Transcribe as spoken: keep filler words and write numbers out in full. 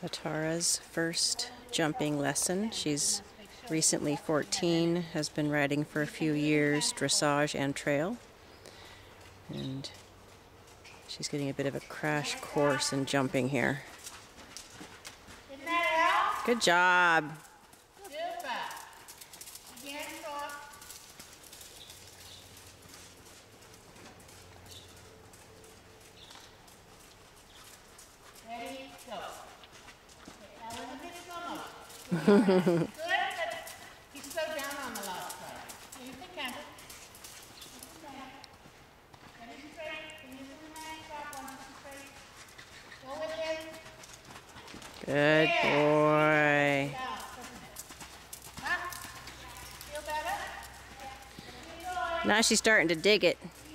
Atarah's first jumping lesson. She's recently fourteen, has been riding for a few years, dressage and trail. And she's getting a bit of a crash course in jumping here. Good job. Ready, go. Now in a bit slow motion. Good, but he slowed down on the last side. You can count it. Ready, straight. Can you do the nine? Stop one, straight. Go with him. Good boy. Down, huh? Feel better? Now she's starting to dig it.